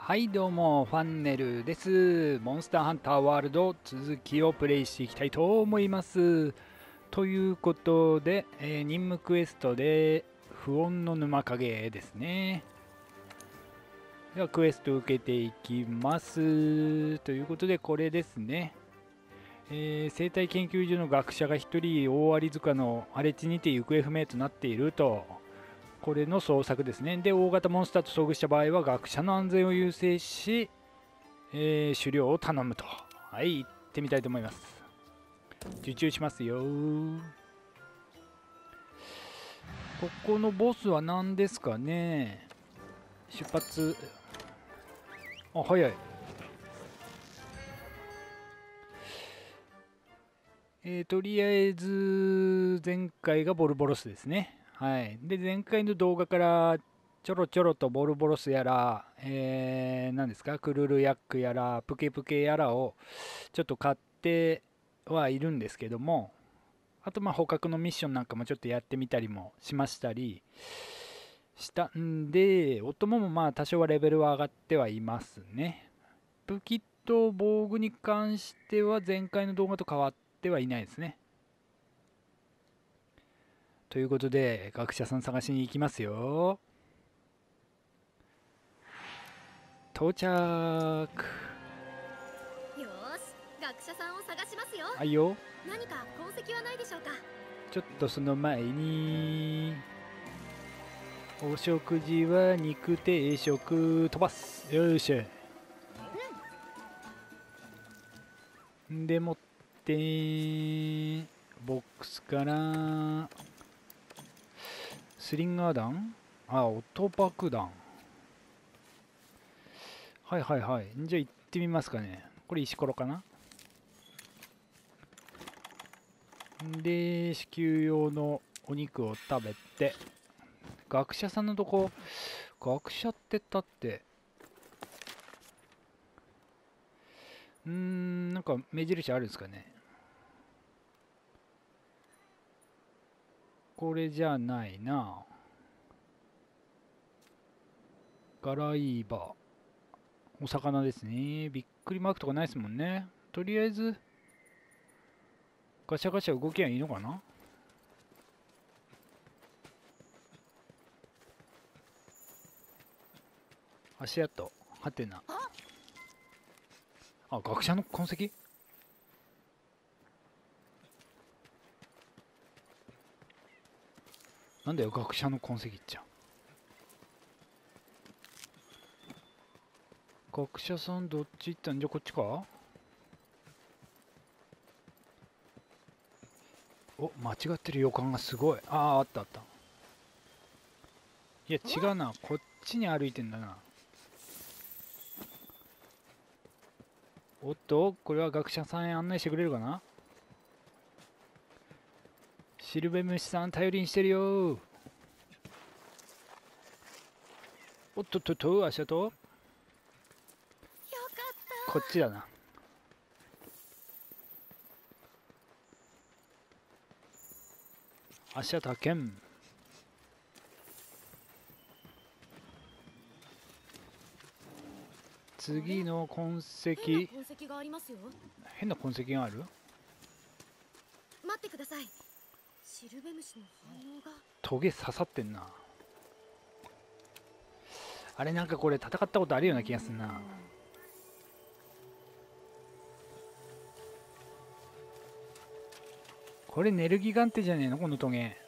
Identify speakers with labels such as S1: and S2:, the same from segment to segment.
S1: はいどうもファンネルです。モンスターハンターワールド続きをプレイしていきたいと思います。ということで、任務クエストで不穏の沼影ですね。ではクエストを受けていきます。ということでこれですね。生態研究所の学者が1人大有塚の荒れ地にて行方不明となっていると。これの捜索ですね。で、大型モンスターと遭遇した場合は学者の安全を優先し、狩猟を頼むと。はい、行ってみたいと思います。受注しますよ。ここのボスは何ですかね。出発。あ、早い。とりあえず前回がボルボロスですね。はい。で、前回の動画からちょろちょろとボルボロスやら、何ですか、クルルヤックやら、プケプケやらをちょっと買ってはいるんですけども、あとまあ捕獲のミッションなんかもちょっとやってみたりもしましたりしたんで、お供もまあ多少はレベルは上がってはいますね。武器と防具に関しては前回の動画と変わってはいないですね。ということで学者さん探しに行きますよ。到着。
S2: よーし、学者さんを探しますよ。
S1: はいよ。
S2: 何か痕跡はないでしょうか。
S1: ちょっとその前にお食事は肉定食飛ばす。よいしょ。でもってボックスからスリンガー弾、音爆弾。はいはいはい。じゃあ行ってみますかね。これ石ころかな。で支給用のお肉を食べて、学者さんのとこ、学者って立って、なんか目印あるんですかね。これじゃないな。ガライーバー、お魚ですね。びっくりマークとかないですもんね。とりあえずガシャガシャ動きはいいのかな。足跡はてな。あ、学者の痕跡。なんだよ学者の痕跡っちゃ。学者さんどっち行ったんじゃ。こっちか。お、間違ってる予感がすごい。あったあった。いや違うな、こっちに歩いてんだな。おっと、これは学者さんへ案内してくれるかな。シルベムシさん頼りにしてるよ。おっとっとっと、足跡。
S2: よかっ
S1: こっちだな。足跡発見。次の痕跡。
S2: 変な痕跡がありますよ。
S1: 変な痕跡がある。
S2: 待ってください。シルベムシの反応が。
S1: トゲ刺さってんな。あれ、なんかこれ戦ったことあるような気がするな。これネルギガンテじゃねえの、このトゲ。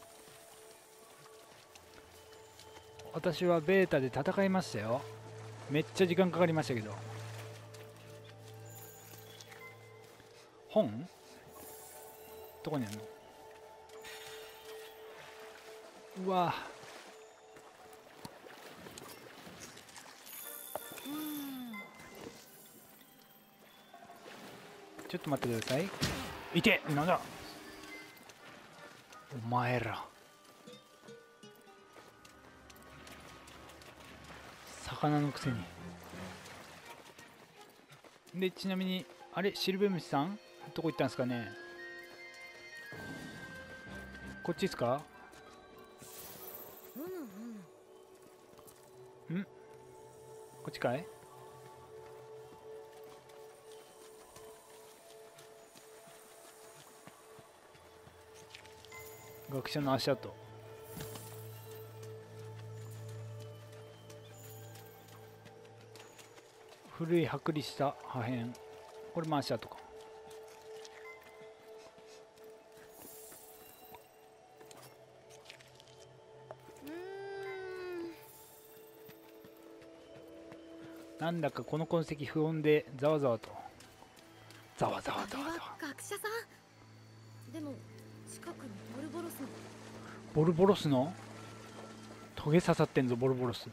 S1: 私はベータで戦いましたよ。めっちゃ時間かかりましたけど。本どこにあるの。うわ、ちょっと待ってください。いて、なんだお前ら。魚のくせに。でちなみにあれ、シルベムシさんどこ行ったんですかね。こっちですか。んこっちかい？学者の足跡。古い剥離した破片。これも足跡か。なんだかこの痕跡不穏でざわざわと。ざわざわざわざわ。
S2: 学者さん。でも近くにボルボロスの。
S1: ボルボロスのトゲ刺さってんぞ、ボルボロス。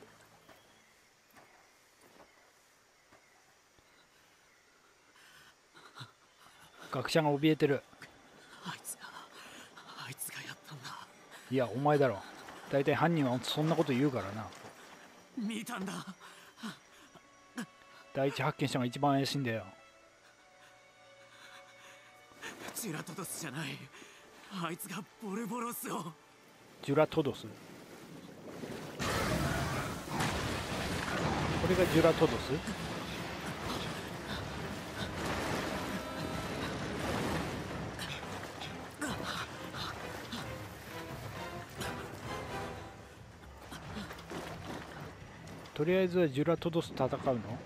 S1: 学者が怯えてる。
S3: あいつがやったんだ。
S1: いや、お前だろ。大体犯人はそんなこと言うからな。
S3: 見たんだ。
S1: 第一発見者が一番怪しいんだよ。
S3: ジュラトドスじゃない。あいつがボルボロスを。
S1: ジュラトドス。これがジュラトドス？とりあえずはジュラトドス戦うの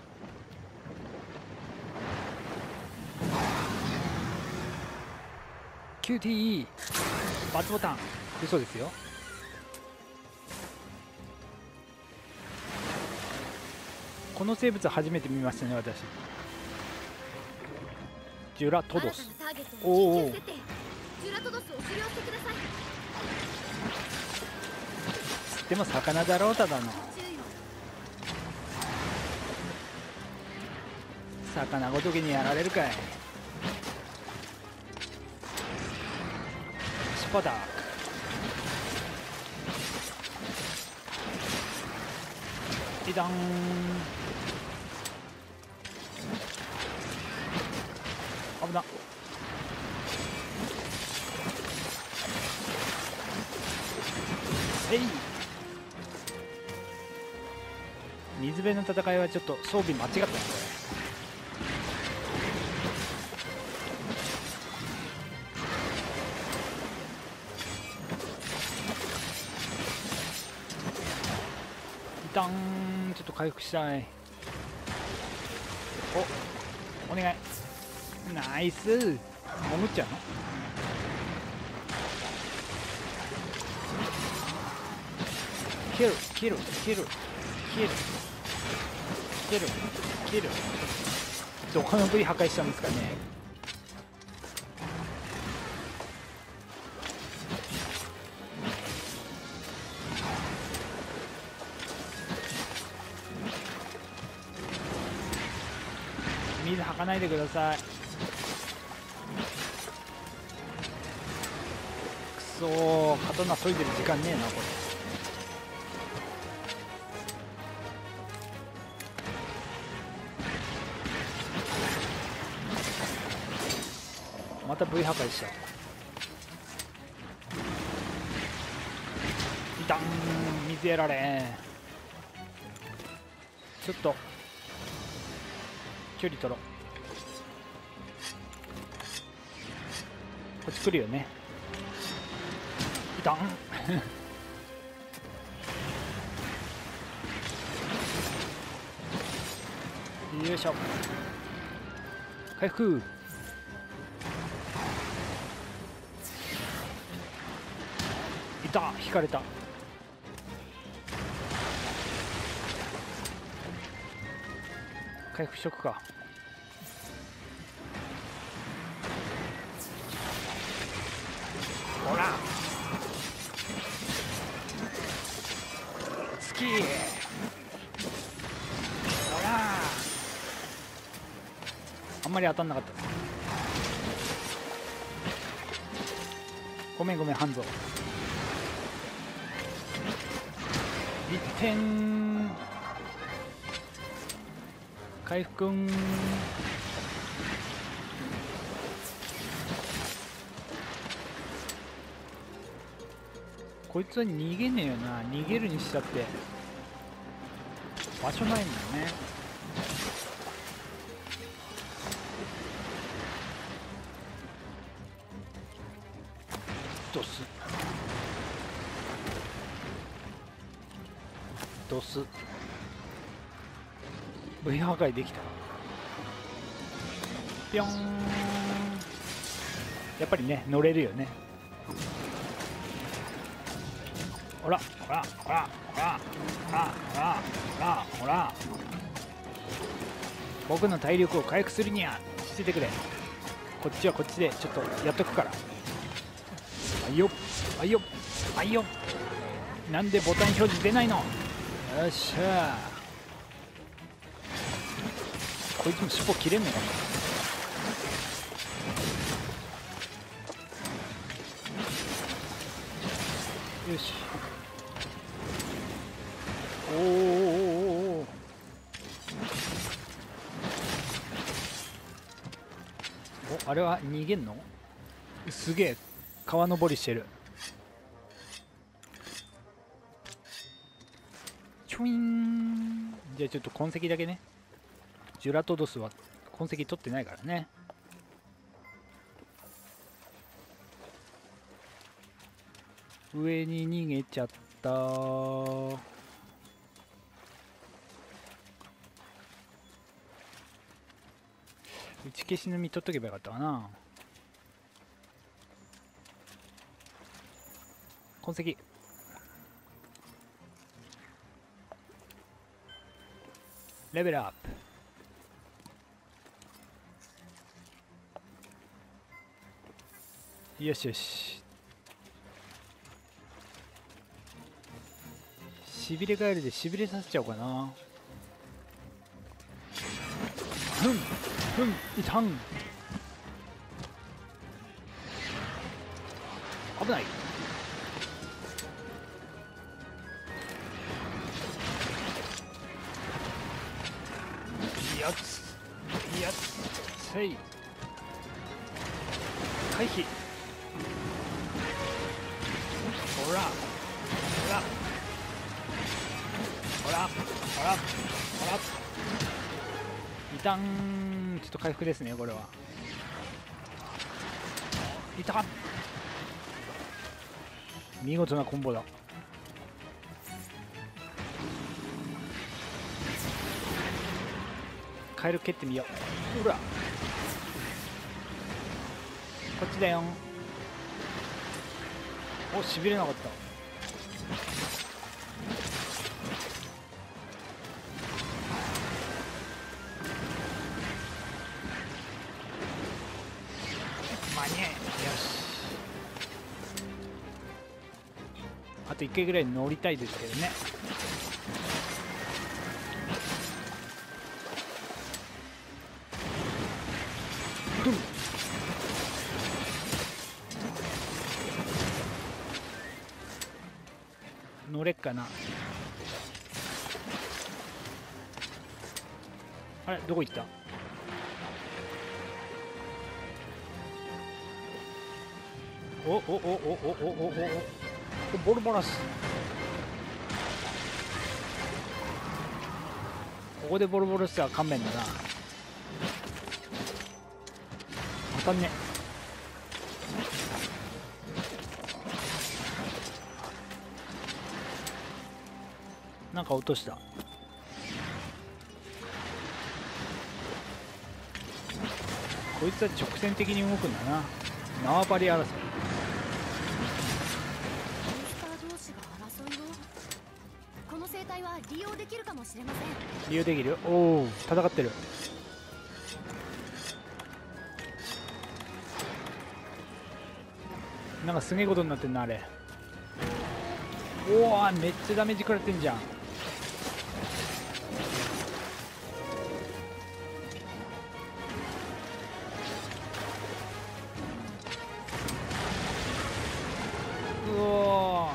S1: ？QTE バツボタン。嘘ですよ。この生物初めて見ましたね、私。ジュラトドス。おお。
S2: ジュラトドスを狩猟してください。
S1: でも魚だろう、ただの。魚ごときにやられるかい。スパダーク。イダン。危な。えい。水辺の戦いはちょっと装備間違ったね、これ。一旦ちょっと回復したい。お願い。ナイス。潜っちゃうの？キルキルキルキルキルキル。どこの部位破壊したんですかね。水吐かないでください。くそー、刀研いでる時間ねえな、これ。また V 破壊した。いたん、水やられん。ちょっと距離取ろう。こっち来るよね。いたんよいしょ。回復。いた、引かれた。回復しとくか。ほら好き。ほらあんまり当たんなかった。ごめんごめん、ハンゾ1点回復ん。こいつは逃げねえよな。逃げるにしたって。 場所ないもんね。ドスドス V 破壊できた。ぴょん。やっぱりね乗れるよね。ほらほらほらほらほらほらほらほら、僕の体力を回復するにはしててくれ。こっちはこっちでちょっとやっとくから。あいよあいよあいよ。なんでボタン表示出ないの。よっしゃー。こいつも尻尾切れんのかな。よし。おお、あれは逃げんの。すげえ川登りしてる。チョイン。じゃあちょっと痕跡だけね。ジュラトドスは痕跡取ってないからね。上に逃げちゃった。打ち消しの実取っとけばよかったかな。痕跡。レベルアップ。よしよし。しびれガエルでしびれさせちゃおうかな。ふんふんいたん。危ない。やつやつせい回避。ほらほらほらほらほら。いたん。ちょっと回復ですねこれは。いた。見事なコンボだ。カエル蹴ってみよう。ほらこっちだよ。お、しびれなかった。間に合え。よし。あと1回ぐらい乗りたいですけどね。乗れっかな。あれどこ行った。おおおおおおおおボルボラス。ここでボルボラスは勘弁だな。当たんね。なんか落とした。こいつは直線的に動くんだな。縄張り争い。
S2: モンスター同士が争いを。この生態は利用できるかもしれません。
S1: 利用できる。おお戦ってる。なんかすげえことになってんなあれ。おおめっちゃダメージ食らってんじゃん。うお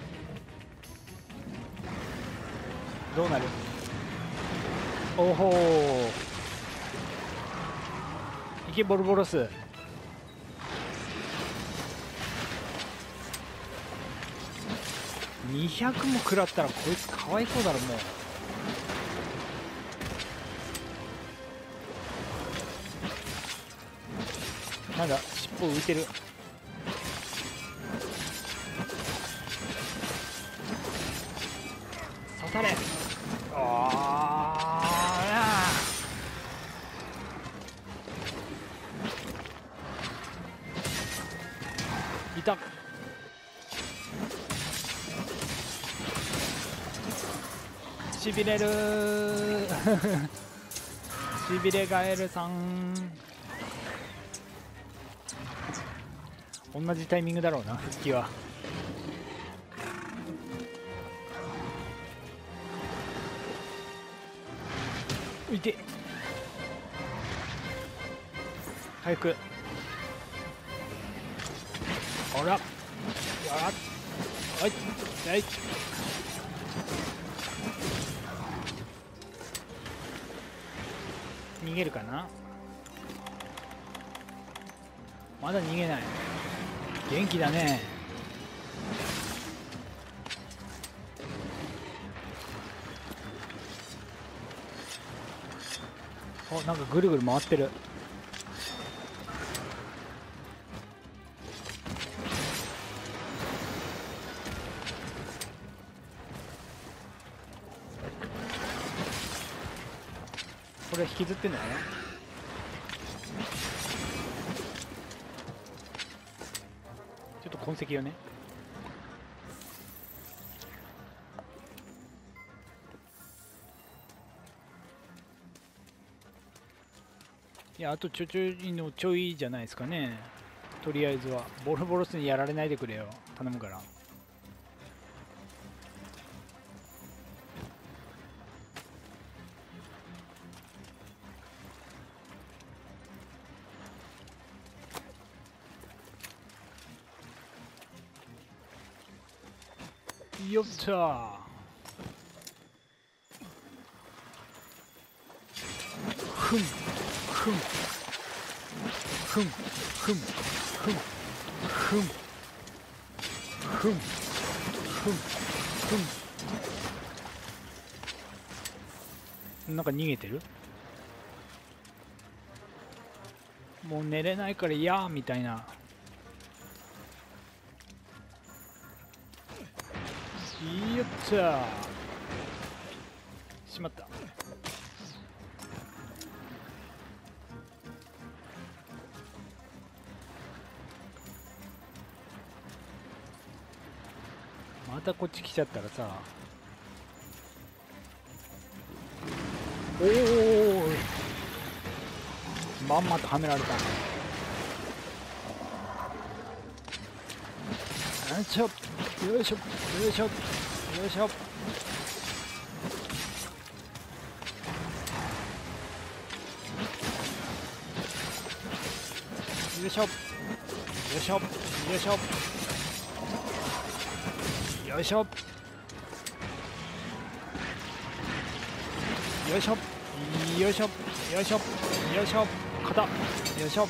S1: どうなる。おおいけボルボロス。200も食らったらこいつかわいそうだろもう。 なんだ尻尾浮いてる。刺され。あーいた。しびれるしびれガエルさん。同じタイミングだろうな復帰は。いて早く。ほらはいはい逃げるかな。まだ逃げない。元気だね。お、なんかぐるぐる回ってる。これ引きずってんだよね。ちょっと痕跡をね。いや、あとちょいじゃないですかね。とりあえずはボロボロスにやられないでくれよ、頼むから。よっしゃー。ふんふんふんふんふんふんふんふんふん。なんか逃げてる。もう寝れないからやーみたいな。よっしゃー。しまった。またこっち来ちゃったらさ。おお、まんまとはめられた。よいしょよいしょよいしょよいしょ。よいしょよいしょよいしょよいしょよいしょよいしょよいしょよいしょ肩よいしょ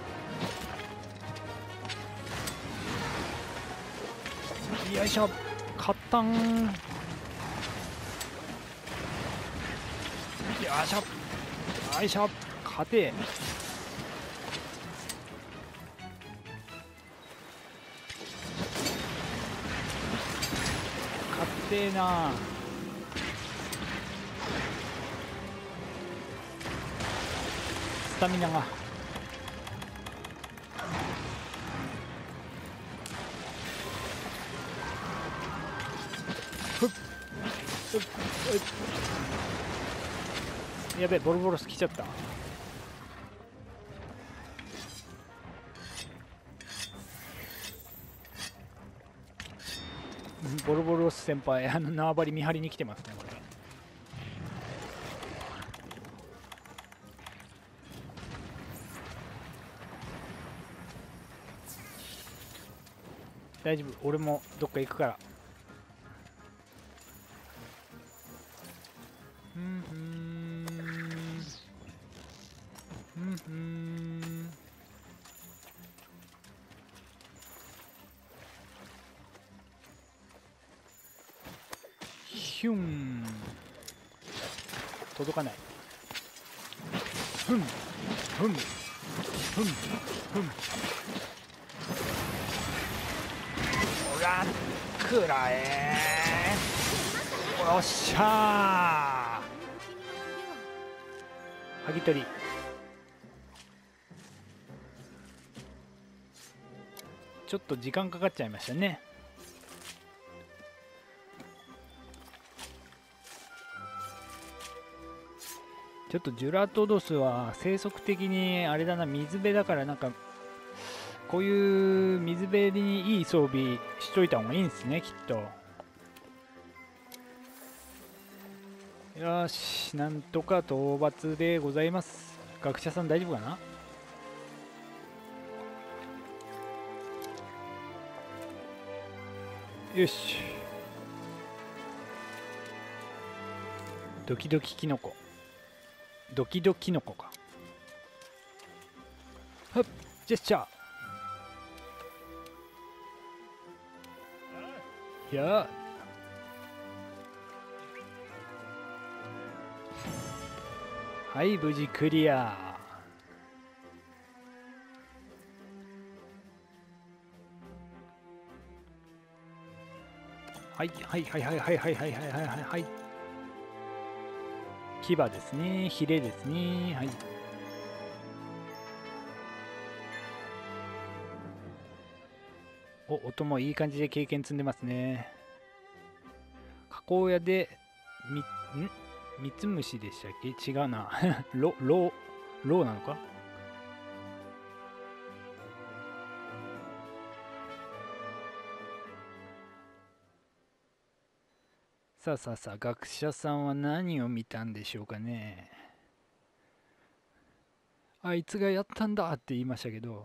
S1: よいしょカッタンよいしょよいしょ勝て。勝てえな。スタミナがふっやべえ、ボロボロス来ちゃった。ボロボロス先輩、縄張り見張りに来てますねこれ。大丈夫、俺もどっか行くから。ヒュン届かない。ふんふんふんふん。ほらくらえ。よっしゃー。はぎ取り。ちょっと時間かかっちゃいましたね。ちょっとジュラトドスは生息的にあれだな、水辺だから、なんかこういう水辺にいい装備しといた方がいいんですね、きっと。よし、なんとか討伐でございます。学者さん大丈夫かな。よし。ドキドキキノコ、ドキドキノコか。はっ、ジェスチャー。やあ、はい、無事クリア。はいはいはいはいはいはいはいはいはいはい。牙ですね、ヒレですね。はい。お、音もいい感じで経験積んでますね。加工屋でミツムシでしたっけ。違うな。ローなのか。さあさあさあ、学者さんは何を見たんでしょうかね。あいつがやったんだって言いましたけど、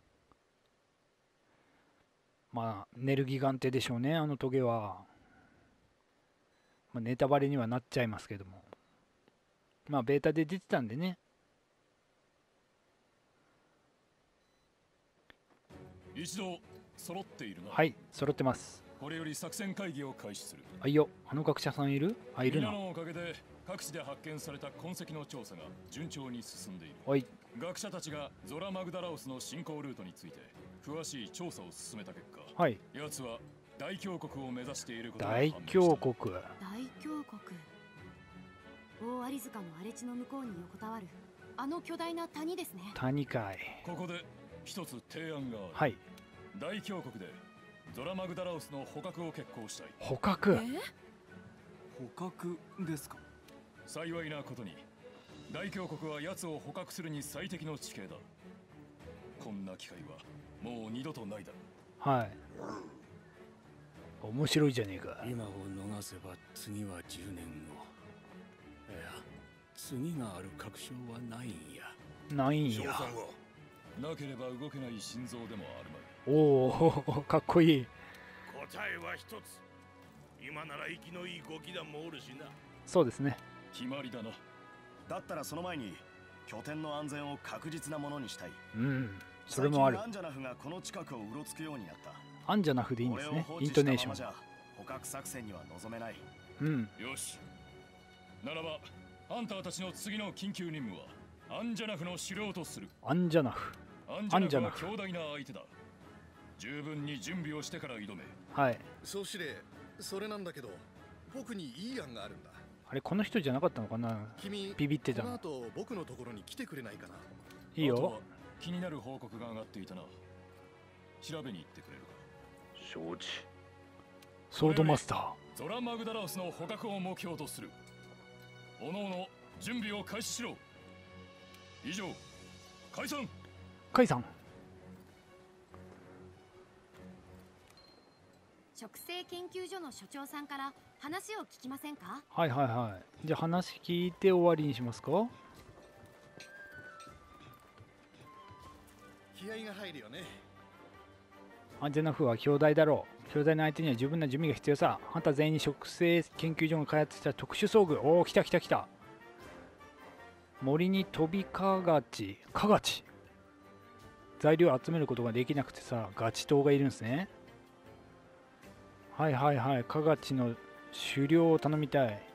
S1: まあネルギガンテでしょうね、あのトゲは。まあ、ネタバレにはなっちゃいますけども、まあベータで出てたんでね。
S4: 一度揃っているな。
S1: はい、揃ってます。
S4: これより作戦会議を開始する。
S1: あいよ、あの学者さんいる？あ、いるな。
S4: 皆のおかげで各地で発見された痕跡の調査が順調に進んでいる。
S1: はい。
S4: 学者たちがゾラ・マグダラオスの進行ルートについて詳しい調査を進めた結果、
S1: はい。
S4: 奴は大峡谷を目指していることが判明した。
S1: 大峡谷。
S2: 大峡谷。大アリ塚の荒れ地の向こうに横たわるあの巨大な谷ですね。
S1: 谷かい。
S4: ここで一つ提案がある。
S1: はい。
S4: 大峡谷でゾラ・マグダラオスの捕獲を決行したい。
S1: 捕獲。
S3: 捕獲ですか。
S4: 幸いなことに大峡谷は奴を捕獲するに最適の地形だ。こんな機会はもう二度とないだろ
S1: う。はい。面白いじゃねえか。
S5: 今を逃せば次は10年後。いや、次がある確証はないんや。
S1: ないんや。
S4: なければ動けない心臓でもあるまい。
S1: おお、かっこいい。
S6: 答えは一つ。今なら息のいいゴキ団もおるしな。
S1: そうですね。
S4: 決まりだな。
S7: だったらその前に拠点の安全を確実なものにしたい。
S1: うん、それもある。
S7: 最近アンジャナフがこの近くをうろつくようになった。
S1: アンジャナフでいいんですね、イントネーション。
S7: 捕獲作戦には望めない。
S1: うん。
S4: よし。ならばハンターたちの次の緊急任務はアンジャナフの狩猟とする。
S1: アンジャナフ。
S4: アンジャナフは強大な相手だ。十分に準備をしてから挑め。
S1: はい。
S8: 総司令、それなんだけど、僕にいい案があるんだ。
S1: あれ、この人じゃなかったのかな。
S8: 君、
S1: ビビってたの。
S8: この後僕のところに来てくれないかな。
S1: いいよ。
S4: 気になる報告が上がっていたな。調べに行ってくれるか。
S6: 承知。
S1: ソードマスター。
S4: ゾラ・マグダラオスの捕獲を目標とする。おのおの準備を開始しろ。以上、解散。
S1: 解散。
S2: 植生研究所の所長さんから話を聞きませんか。
S1: はいはいはい。じゃあ話聞いて終わりにしますか。
S8: 気合が入るよね。
S1: アンジャナフは強大だろう。強大な相手には十分な準備が必要さ。ハンター全員に植生研究所が開発した特殊装具。おお、来た来た来た。森に飛びかがち。かがち。材料を集めることができなくてさ、ガチ党がいるんですね。はいはいはい、かがちの狩猟を頼みたい。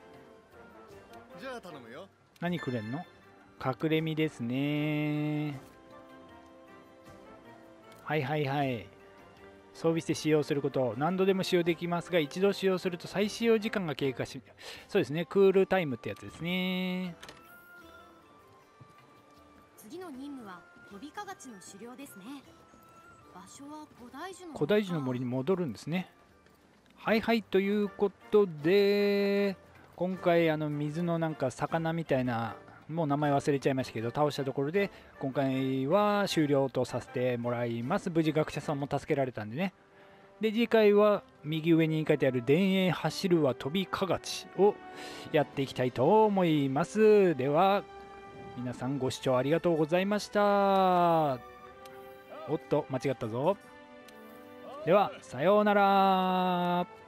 S8: じゃあ頼むよ。
S1: 何くれんの？隠れ身ですね。 はいはいはい。装備して使用すること、何度でも使用できますが、一度使用すると再使用時間が経過し、そうですね、クールタイムってやつですね。
S2: 次の任務は飛びかがちの狩猟ですね。場所は
S1: 古代樹の森に戻るんですね。はいはい、ということで、今回水のなんか魚みたいな、もう名前忘れちゃいましたけど、倒したところで今回は終了とさせてもらいます。無事学者さんも助けられたんでね。で、次回は右上に書いてある田園走るは飛びかがちをやっていきたいと思います。では皆さんご視聴ありがとうございました。おっと間違ったぞ。ではさようなら。